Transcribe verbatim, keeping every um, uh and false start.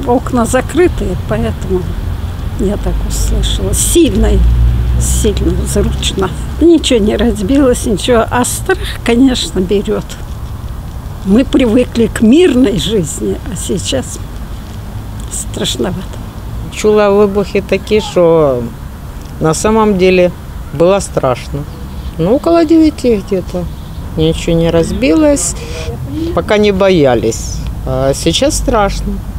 окна закрытые, поэтому я так услышала. Сильно, сильно, взручно. Ничего не разбилось, ничего. А страх, конечно, берет. Мы привыкли к мирной жизни, а сейчас страшновато. Чула вибухи такі, що на самом деле было страшно. Ну, около девяти где-то. Ничего не разбилось, пока не боялись. А сейчас страшно.